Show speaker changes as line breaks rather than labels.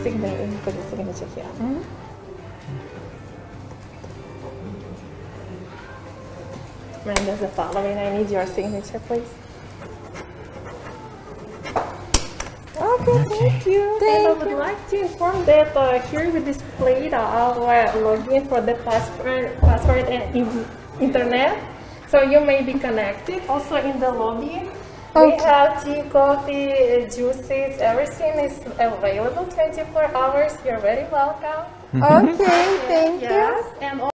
put your signature here. And as the following, I need your signature, please. Okay, thank you. And I would like to inform that here we displayed our login for the password and internet, so you may be connected. Also in the lobby, we have tea, coffee, juices, everything is available 24 hours. You're very welcome.
Okay, thank you.
Yes, and